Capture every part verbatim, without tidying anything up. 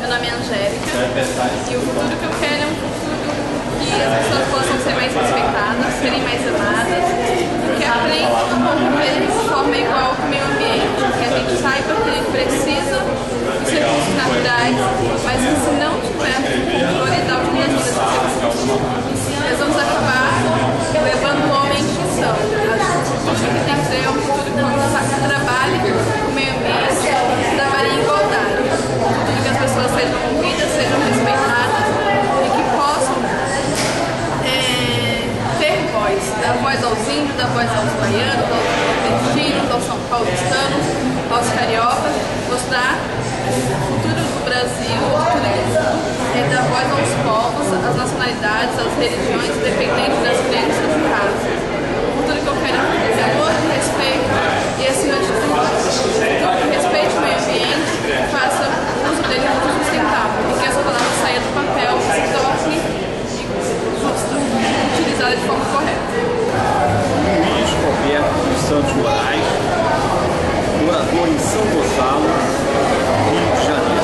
nome é Angélica e o futuro que eu quero é um futuro que as pessoas possam ser mais respeitadas, serem mais amadas, que aprendam a conviver de forma igual com o meio ambiente, que a gente saiba que a gente precisa dos recursos naturais, mas que se não tivermos o controle da utilização desses recursos, nós vamos acabar levando o homem à extinção. O futuro que tem que ser é um futuro que trabalhe com o meio ambiente, que trabalhe em igualdade. Um futuro que as pessoas sejam ouvidas, sejam respeitadas e que possam é, ter voz, dar voz aos índios, dar voz aos baianos, aos nordestinos, aos são paulistanos, aos cariocas, mostrar o futuro do Brasil, o futuro é dar voz aos povos, às nacionalidades, às religiões, independente das crenças e raças. O futuro que eu quero é amor, respeito e, acima de tudo, que respeite o meio ambiente e faça uso dele muito sustentável, e que essa palavra saia do papel e se torne utilizada de forma correta. Luiz Roberto dos Santos Moraes, morador em São Gonçalo, Rio de Janeiro.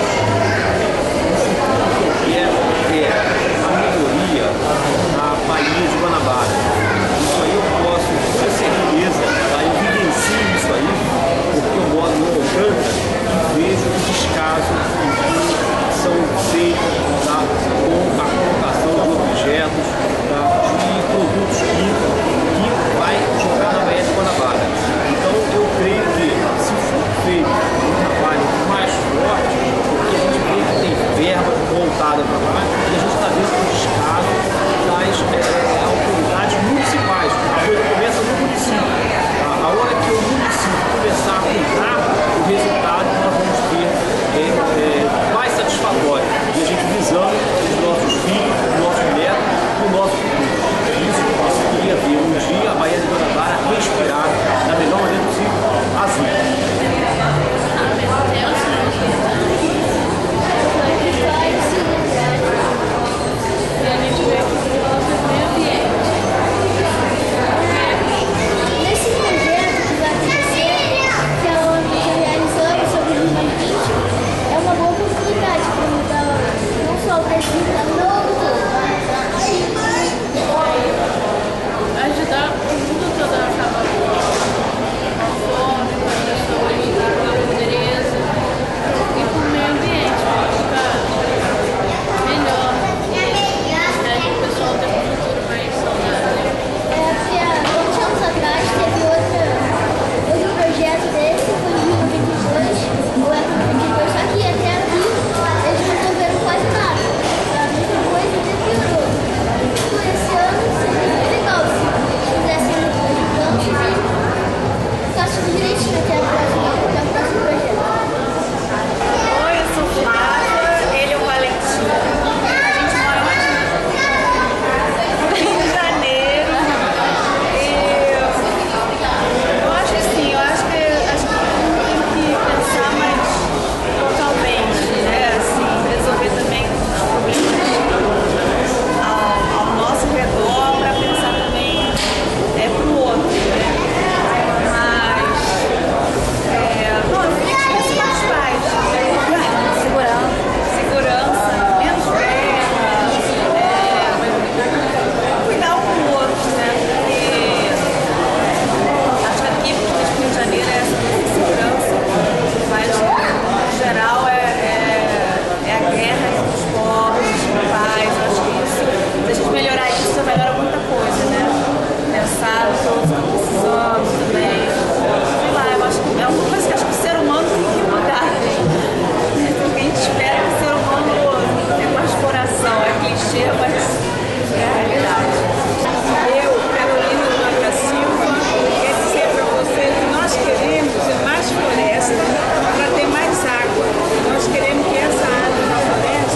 O que eu quero é a melhoria da Baía de Guanabara. Isso aí eu posso ter certeza, tá? Eu vivencio isso aí, porque eu moro no Alcântara e vejo o descaso que são feitos, tá? Com a colocação de objetos, tá? De produtos químicos que vai jogar na Baía de Guanabara. Então eu creio que se for feito um trabalho mais forte, porque a gente vê que tem verba voltada para lá e a gente está vendo o descaso das é, autoridades municipais. A coisa começa no município. A, a hora que o município começar a cuidar, o resultado nós vamos ter é, é, mais satisfatório. E a gente visando os nossos filhos, o nosso neto e o nosso futuro. Isso eu queria ver um dia a Baía de Guanabara respirar da melhor maneira possível azul. Nesse projeto que vai acontecer, que é onde realizamos sobre o Rio vinte, é uma boa oportunidade para mudar não só o Brasil, mas o mundo todo. Ajudar o mundo todo a acabar com a fome, com as questões da pobreza e com o meio ambiente, para ficar melhor, né, que o pessoal tem um futuro mais saudável. É, porque há dois anos atrás teve outra, outro projeto desse, que foi em dois mil e vinte e dois, ou é dois mil e vinte e dois, só que até aqui eles não estão vendo quase nada. A mesma coisa até piorou. Por esse ano seria muito legal se fizessem mudanças e façam direitinho até o próximo, até o próximo projeto. Oi, eu sou Flávia, ele é o Valentim. A gente mora onde? No Rio de Janeiro. E eu acho que sim, eu acho que, acho que tem que pensar mais localmente, né? Assim, resolver também os problemas ao, ao nosso redor, para pensar também é, pro outro, né? Mas, é, não, eu queria que tivesse mais pais. Segurança. Segurança, menos guerra, é, cuidar um do outro, né? Porque acho que aqui, no Rio de Janeiro, é essa segurança, mas no geral é, é, é a guerra entre os povos, os pais. Acho que isso, se a gente melhorar isso, melhora muita coisa, né? Pensar no que todos estão precisando também. Sei lá, eu acho que é uma coisa que acho que o ser humano tem que mudar, né? Porque a gente espera que o ser humano tenha mais coração, é clichê, mas é a realidade. Eu, Carolina Blanca Silva, quero dizer para vocês que nós queremos mais floresta para ter mais água. Nós queremos que essa água da floresta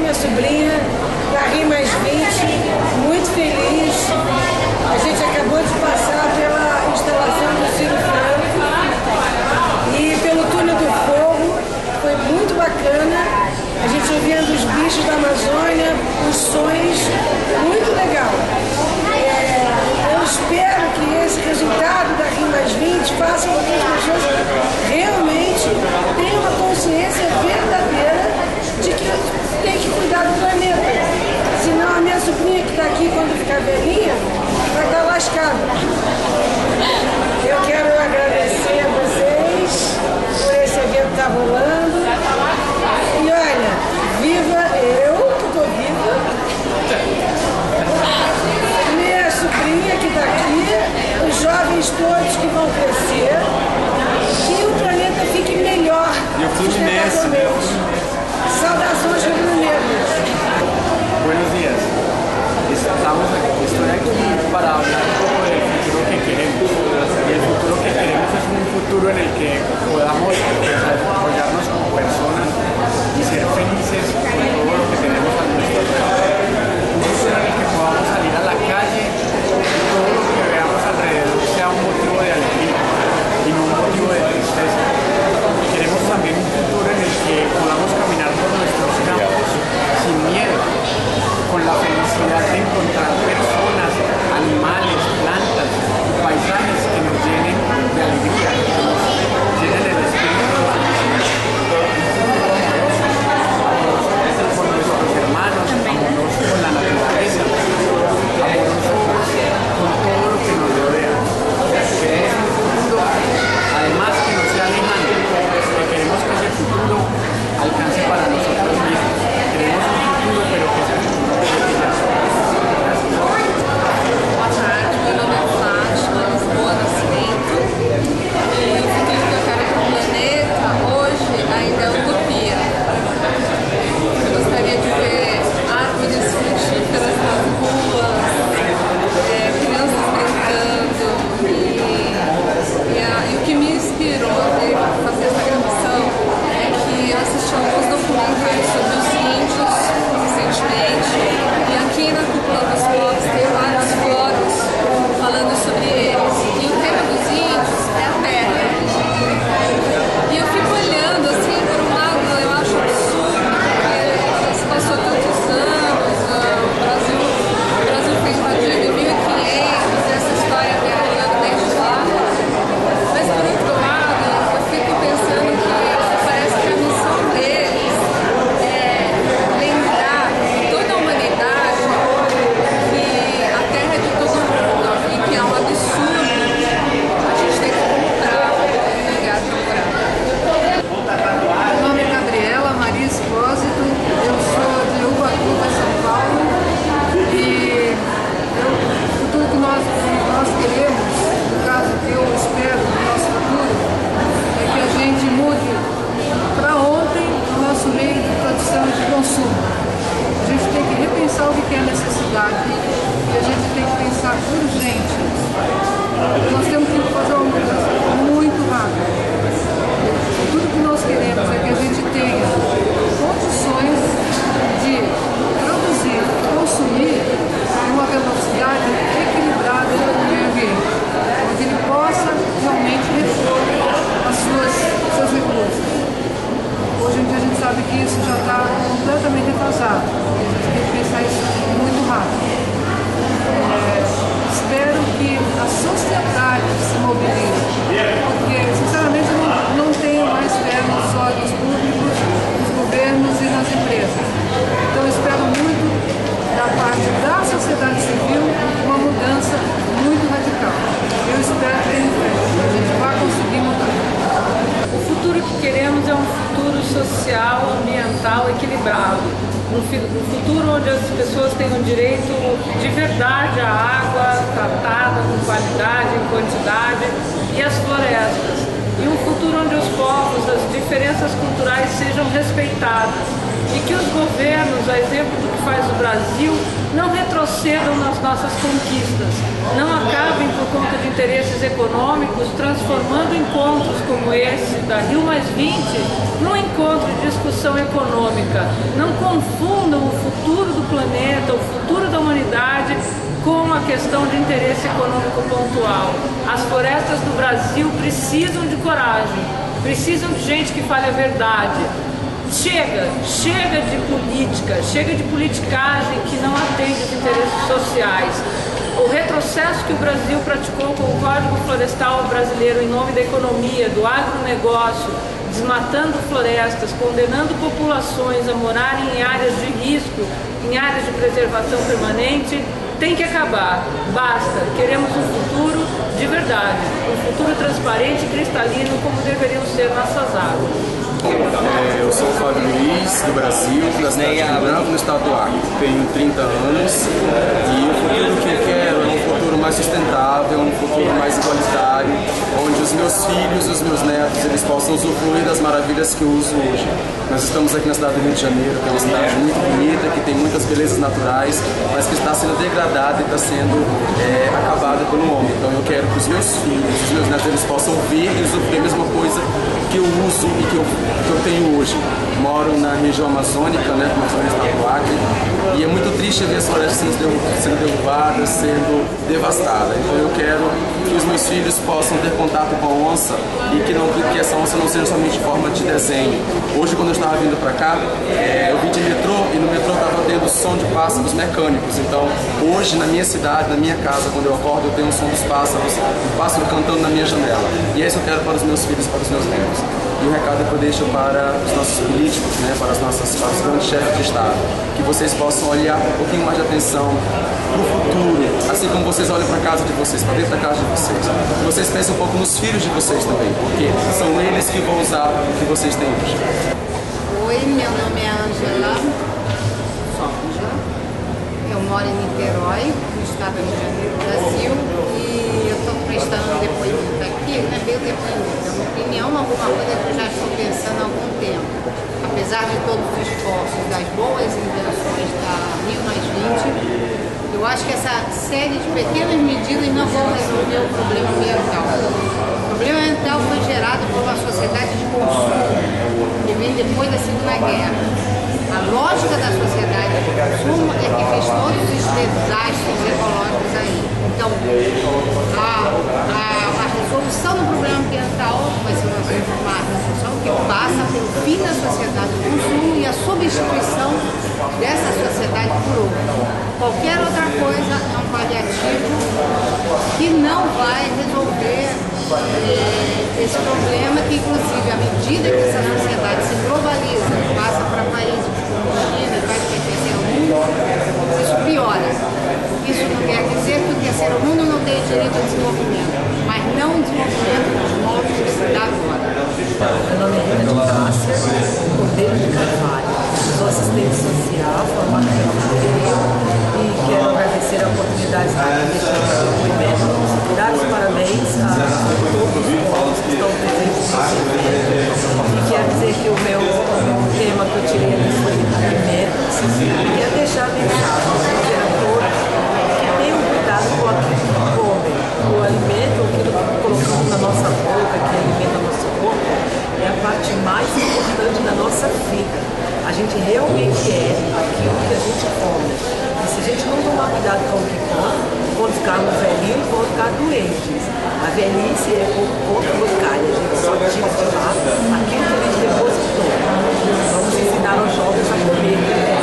minha sobrinha, da Rio mais vinte, muito feliz. A gente acabou de passar pela instalação do Ciro Franco e pelo túnel do fogo, foi muito bacana. A gente ouvindo os bichos da Amazônia, os sons, muito legal. É, eu espero que esse resultado da Rio mais vinte faça com que as pessoas realmente tenham uma consciência verdadeira de que tem que cuidar do planeta. Senão a minha sobrinha que está aqui, quando ficar velhinha, vai estar lascada. Eu quero agradecer a vocês por esse evento que está rolando. E olha, viva eu, que estou viva, minha sobrinha que está aqui, os jovens todos que vão crescer, que o planeta fique melhor. E o Fluminense, meu. Saudações rubro-negras. Buenos días. Estamos, estoy aquí para hablar un poco del futuro que queremos. Y el futuro que queremos es un futuro en el que podamos desarrollarnos como personas y ser felices con todo lo que tenemos a nuestro alrededor. Un futuro en el que podamos salir a la calle y todo lo que veamos alrededor sea un motivo de alegría y no un motivo de tristeza. Queremos también un futuro en el que podamos caminar por nuestros campos sin miedo, con la felicidad de encontrar personas, animales, plantas y paisajes que nos llenen de alegría, que nos llenen el espíritu de felicidad. Amoroso por nuestros hermanos, amoroso con la naturaleza, amoroso con todo lo que nos rodea. Queremos un futuro, además que no sea lejano, que queremos que ese futuro alcance para nosotros mismos. Queremos un futuro, pero que ese futuro llegue ya. Boa tarde, meu nome é Fátima, Lisboa Nascimento. E o futuro que eu quero para o planeta hoje ainda é utopia. Eu gostaria de ver árvores frutíferas nas ruas, é, crianças brincando. E, e, a, e o que me inspirou a ter, fazer essa gravação é que eu assisti alguns documentários sobre os índios recentemente. E aqui na Cúpula dos Povos tem vários fóruns falando sobre eles. E o tema dos índios é a terra. E eu fico olhando assim, por um lado eu acho absurdo, porque se passou tantos anos, o Brasil, o Brasil foi invadido em mil e quinhentos, e essa história vem rolando desde lá. Mas por outro lado, eu fico pensando que parece que a missão deles é lembrar toda a humanidade que a terra é de todo mundo e que é um absurdo a gente ter que comprar um lugar para morar. Meu nome é Gabriela Maria Espósito, eu sou de Ubatuba, São Paulo, e eu, o futuro que nós, nós queremos, no caso que eu espero no nosso futuro, é que a gente mude para ontem o nosso meio de produção e de consumo. A gente tem que repensar o que é necessidade e a gente tem que pensar urgente. Nós temos que fazer uma mudança muito rápida. Tudo que nós queremos é que a gente tenha condições de produzir, consumir em uma velocidade equilibrada com o meio ambiente, onde ele possa realmente repor as suas, seus recursos. Hoje em dia a gente sabe que isso já está completamente atrasado. A gente tem que pensar isso muito rápido. É, espero que a sociedade se mobilize, porque sinceramente não, não tenho mais fé nos órgãos públicos, nos governos e nas empresas. Então eu espero muito da parte da sociedade civil uma mudança muito radical. Eu espero que a gente vá conseguir mudar. O futuro que queremos é um futuro social, ambiental, equilibrado. Um futuro onde as pessoas tenham direito de verdade à água tratada com qualidade, em quantidade, e às florestas. E um futuro onde os povos, as diferenças culturais sejam respeitadas. E que os governos, a exemplo do que faz o Brasil, não retrocedam nas nossas conquistas, não acabem por conta de interesses econômicos transformando encontros como esse da Rio mais vinte num encontro de discussão econômica. Não confundam o futuro do planeta, o futuro da humanidade com a questão de interesse econômico pontual. As florestas do Brasil precisam de coragem, precisam de gente que fale a verdade. Chega, chega de política, chega de politicagem que não atende os interesses sociais. O retrocesso que o Brasil praticou com o Código Florestal brasileiro em nome da economia, do agronegócio, desmatando florestas, condenando populações a morarem em áreas de risco, em áreas de preservação permanente, tem que acabar. Basta. Queremos um futuro de verdade, um futuro transparente e cristalino como deveriam ser nossas águas. É, eu sou o Fábio Luiz, do Brasil, da cidade de Rio Branco, no estado do Acre. Tenho trinta anos e o futuro que eu quero é um futuro mais sustentável, um futuro mais igualitário, onde os meus filhos e os meus netos eles possam usufruir das maravilhas que eu uso hoje. Nós estamos aqui na cidade do Rio de Janeiro, que é uma cidade muito bonita, que tem muitas belezas naturais, mas que está sendo degradada e está sendo é, acabada pelo homem. Então eu quero que os meus filhos e os meus netos eles possam ver e usufruir a mesma coisa que eu uso e que eu que eu tenho hoje. Moro na região amazônica, né, como eu falei, no estado do Acre, e é muito triste ver as florestas sendo, sendo derrubadas, sendo devastadas. Então eu quero que os meus filhos possam ter contato com a onça e que, não, que essa onça não seja somente em forma de desenho. Hoje, quando eu estava vindo para cá, é, eu vim de metrô e no metrô estava tendo som de pássaros mecânicos. Então hoje, na minha cidade, na minha casa, quando eu acordo, eu tenho o som dos pássaros, um pássaro cantando na minha janela. E é isso que eu quero para os meus filhos e para os meus netos. E o recado que eu deixo para os nossos políticos, né, para, as nossas, para os grandes chefes de Estado, que vocês possam olhar com um pouquinho mais de atenção para o futuro, assim como vocês olham para a casa de vocês, para dentro da casa de vocês. Que vocês pensem um pouco nos filhos de vocês também, porque são eles que vão usar o que vocês têm hoje. Oi, meu nome é Ângela Sonja, eu moro em Niterói, no estado do Rio de Janeiro, Brasil, e eu estou prestando um depoimento aqui, não é bem o depoimento, é uma opinião, alguma coisa que eu já estou pensando há algum tempo. Apesar de todos os esforços, das boas intenções da Rio mais vinte, eu acho que essa série de pequenas medidas não vão resolver o problema ambiental. O problema ambiental foi gerado por uma sociedade de consumo que vem depois da Segunda Guerra. A lógica da sociedade de consumo é que fez todos os desastres ecológicos aí. Então, a, a, a resolução do problema ambiental vai ser uma resolução que passa pelo fim da sociedade do consumo e a substituição dessa sociedade por outra. Qualquer outra coisa é um paliativo que não vai resolver eh, esse problema, que inclusive à medida que essa sociedade se globaliza, passa para países como a China e vai pertencer ao mundo, isso piora. Isso não quer dizer que o terceiro mundo não tenha direito ao desenvolvimento, mas não o desenvolvimento dos moldes que se dá agora. Meu nome é Rita de Cássia, Cordeiro de Carvalho, sou assistente social, formada pela U F R e quero agradecer a oportunidade de estar aqui deixando o depoimento, dar os parabéns a todos que estão presentes nesse evento e quero dizer que o meu, o meu tema que eu tirei aqui foi alimentos e quero deixar a mensagem para todos que tenham cuidado com aquilo que comem. O alimento, aquilo que colocamos na nossa boca, que alimenta o nosso corpo, é a parte mais importante da nossa vida. A gente realmente é aquilo que a gente come. E se a gente não tomar cuidado com o que come, quando ficarmos velhinhos, vamos ficar doentes. A velhice é como conta bancária, a gente só tira de lá aquilo que a gente depositou. Vamos ensinar aos jovens a comer.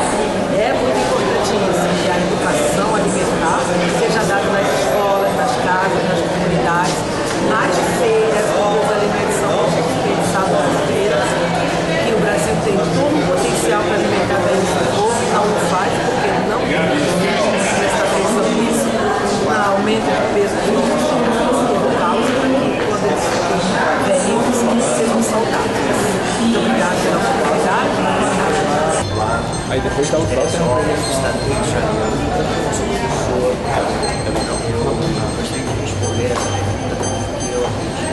É muito importante isso, que a educação alimentar seja dada nas escolas, nas casas, nas comunidades, nas feiras, onde os alimentos são pensados nas feiras, que o Brasil tem todo um potencial para alimentar bem o seu povo, não o faz porque não presta atenção nisso, no aumento do peso dos nossos jovens, que é causa para que quando eles forem velhinhos sejam saudáveis. Muito obrigada pela oportunidade. Aí depois dá o próximo. Do estado do Rio de Janeiro, sou professor, eu gostaria de responder essa pergunta porque eu acredito,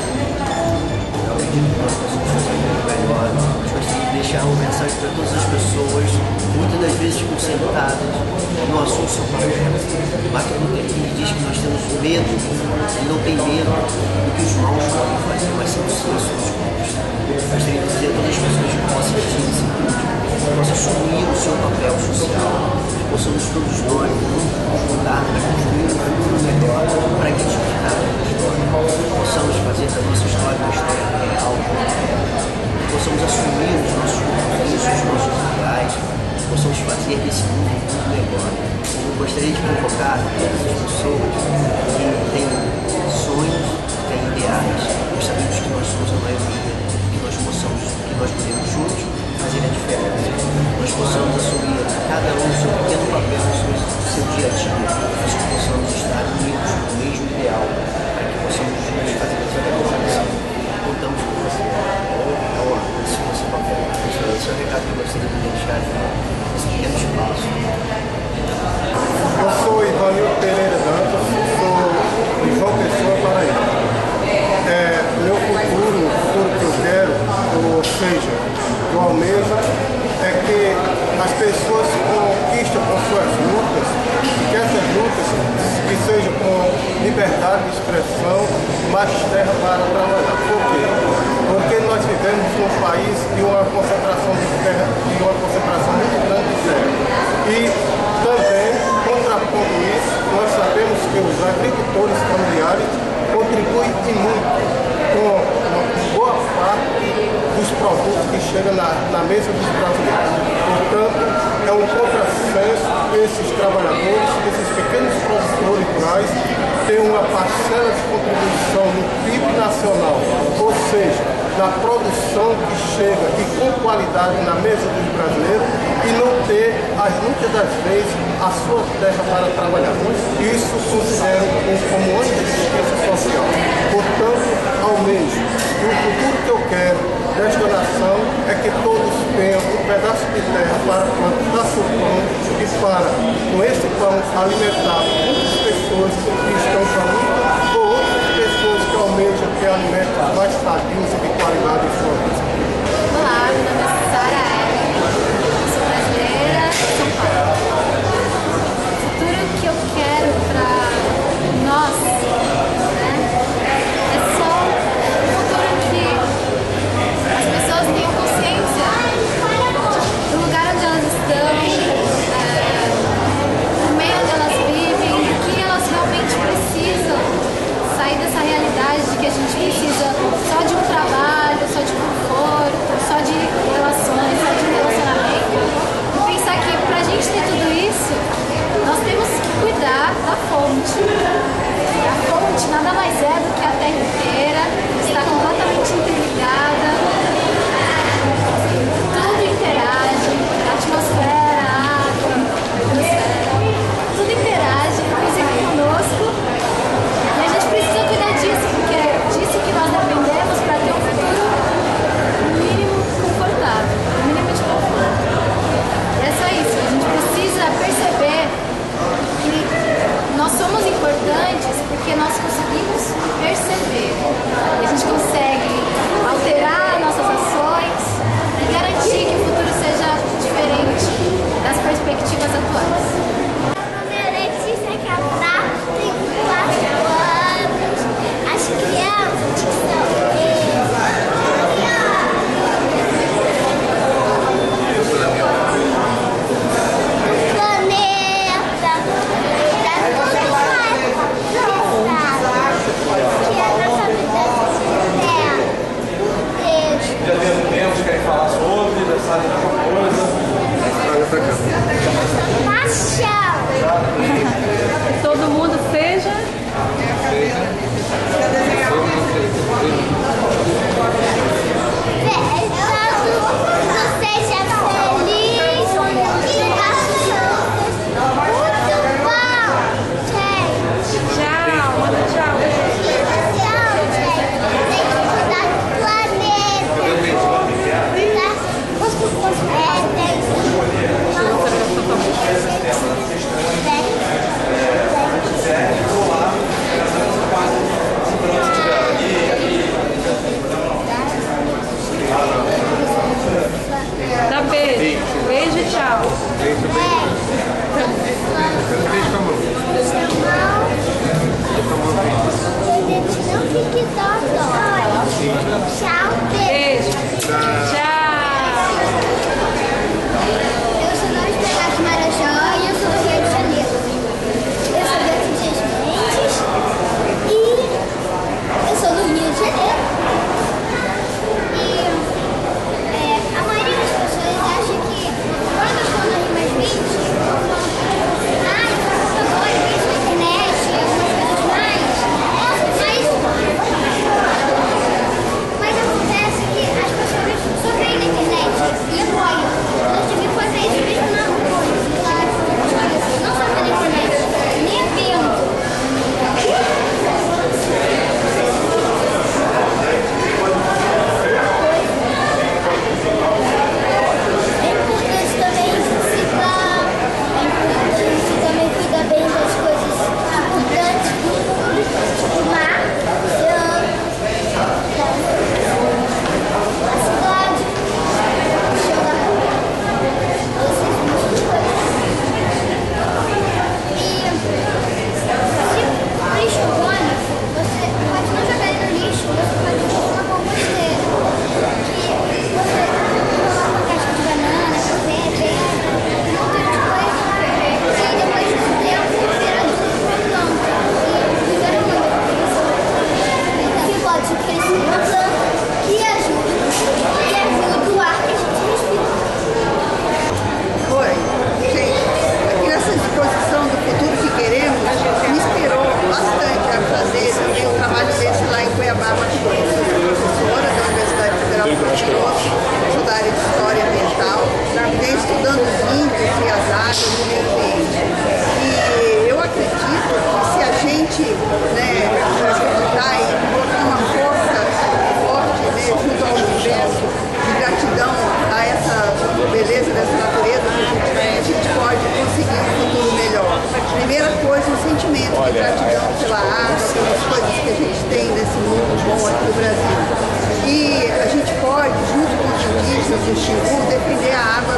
eu acredito que nós possamos fazer muito melhor. Eu gostaria de deixar uma mensagem para todas as pessoas, muitas das vezes ficam sentadas no assunto seu problema. Martin Luther King diz que nós temos medo e não tem medo do que os maus podem fazer, mas sim os seus. Eu gostaria de dizer a todas as pessoas que possam ser desse mundo do negócio. Eu gostaria de convocar todas as pessoas que têm sonhos, têm ideais. Nós sabemos que nós somos a maioria, que nós possamos, que nós podemos juntos fazer a diferença. Nós possamos assumir cada um o seu pequeno papel no seu, no seu dia a dia, mas que possamos estar unidos no mesmo ideal, para que possamos juntos fazer essa diferença. Contamos com você. Então, esse é o nosso papel. Esse é o recado que eu gostaria de deixar nesse pequeno espaço. Eu sou Ivanildo Pereira Dantas, sou de João Pessoa, Paraíba. É, meu futuro, o futuro que eu quero, ou seja, que eu almejo, é que as pessoas conquistem com suas lutas, e que essas lutas que sejam com liberdade de expressão, mais terra para trabalhar. Por quê? Porque nós vivemos num país de uma concentração de terra, de uma concentração muito grande de terra. E também, contrapondo isso, nós sabemos que os agricultores familiares contribuem e muito com uma boa parte dos produtos que chegam na, na mesa dos brasileiros. Portanto, é um contrassenso esses trabalhadores, esses pequenos produtores rurais, têm uma parcela de contribuição no P I B nacional, ou seja, na produção que chega e com qualidade na mesa dos brasileiros e não ter, as muitas das vezes, a sua terra para trabalhar. Isso considero como uma injustiça social. Portanto, almejo, e o futuro que eu quero desta nação é que todos tenham um pedaço de terra para plantar seu pão e para, com esse pão, alimentar muitas pessoas que estão famintas ou outras pessoas que almejam ter alimentos mais sadios e de qualidade em sua vida. Olá, meu nome é Sara Ellen, sou brasileira de São Paulo. O futuro que eu quero para nós, né, é só um futuro que as pessoas tenham consciência do lugar onde elas estão, é, do meio onde elas vivem, do que elas realmente precisam, sair dessa realidade de que a gente precisa só de um trabalho, só de um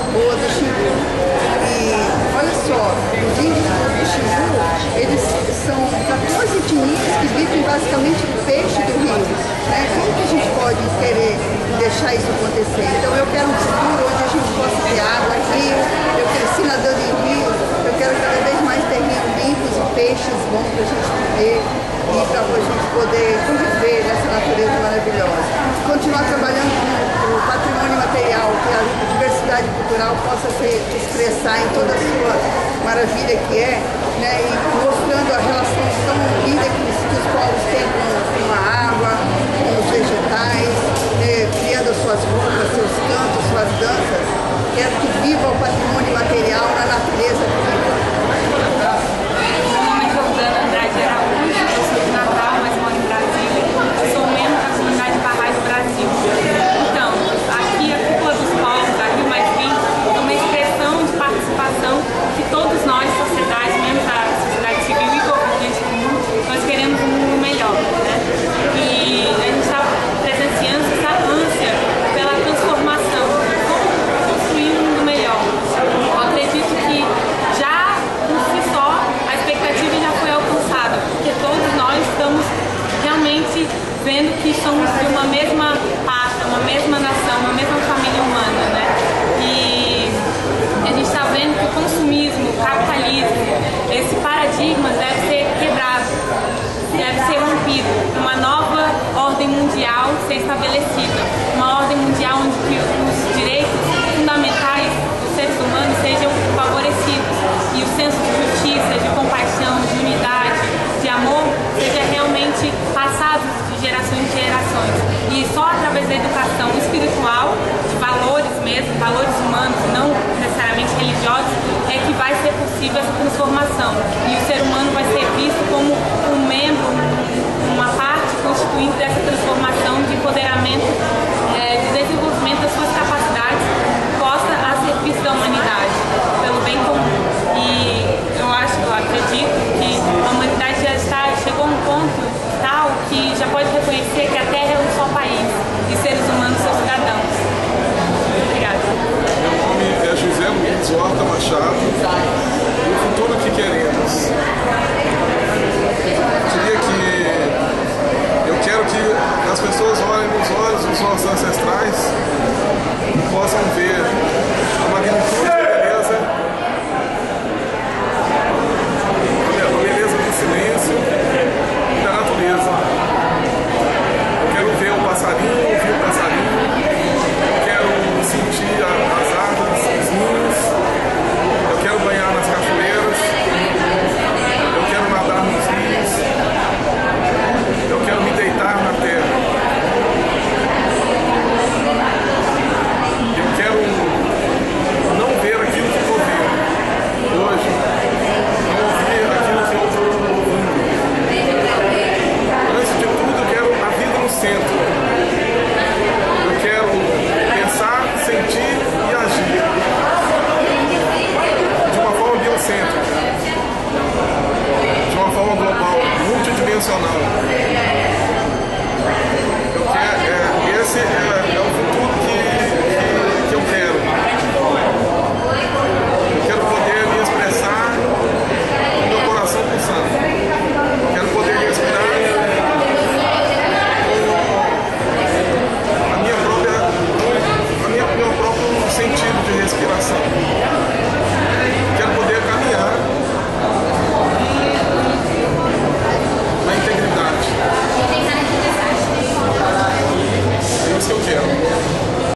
boa do Xingu. E olha só, os índios do Xingu, eles são quatorze etnias que vivem basicamente do peixe do rio. Né? Como que a gente pode querer deixar isso acontecer? Então eu quero um futuro onde a gente possa ter água, rio, eu cresci nadando em rios, eu quero cada vez mais ter rios limpos e peixes bons para a gente viver e para a gente poder conviver nessa natureza maravilhosa. Continuar trabalhando com o patrimônio material, que a diversidade cultural possa se expressar em toda a sua maravilha que é, né? E mostrando a relação tão linda que os, que os povos têm com, com a água, com os vegetais, né? Criando as suas roupas, seus cantos, suas danças. Quero que viva o patrimônio material na natureza viva. Meu nome é Jordana Andrade Araújo, eu sou de Natal, mas moro em Brasília. Sou membro da comunidade Parrais do Brasil. Então, aqui a Cúpula dos Povos, da Rio Mais vinte, é uma expressão de participação que todos nós, sociedade, membros da sociedade civil e governante comum, nós queremos um mundo melhor, né? E a gente está presenciando essa ânsia pela transformação, como construir um mundo melhor. Eu acredito que já por si só a expectativa já foi alcançada, porque todos nós estamos realmente vendo que somos de uma mesma pátria, uma mesma nação, uma mesma família humana, né? E a gente está vendo que o consumismo, o capitalismo, esse paradigma deve ser quebrado, deve ser rompido, uma nova ordem mundial ser estabelecida, uma ordem mundial onde que os direitos fundamentais dos seres humanos sejam favorecidos e o senso de justiça, de compaixão, de unidade, de amor seja realmente passado de gerações em gerações. E só através da educação espiritual, de valores mesmo, valores humanos, não necessariamente religiosos, é que vai ser possível essa transformação. E o ser humano vai ser visto como um membro, uma parte constituinte dessa transformação de empoderamento, é, de desenvolvimento das suas capacidades, posta a serviço da humanidade, pelo bem comum. E eu acho, eu acredito que a humanidade já está, chegou a um ponto tal que já pode reconhecer que a Terra é um só país e seres humanos são cidadãos. Obrigada. Meu nome é José Luiz Horta Machado,